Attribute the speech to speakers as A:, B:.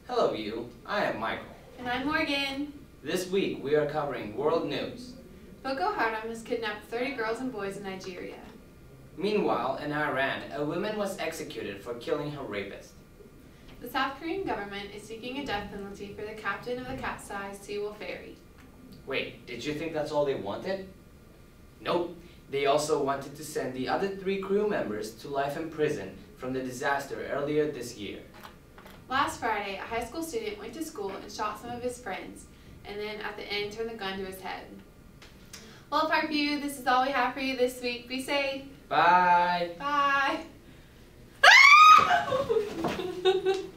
A: Hello you, I am Michael.
B: And I'm Morgan.
A: This week we are covering world news.
B: Boko Haram has kidnapped 30 girls and boys in Nigeria.
A: Meanwhile, in Iran, a woman was executed for killing her rapist.
B: The South Korean government is seeking a death penalty for the captain of the capsized Sewol ferry.
A: Wait, did you think that's all they wanted? Nope. They also wanted to send the other 3 crew members to life in prison from the disaster earlier this year.
B: Last Friday, a high school student went to school and shot some of his friends, and then at the end turned the gun to his head. Well, Parkview, this is all we have for you this week. Be safe.
A: Bye!
B: Bye.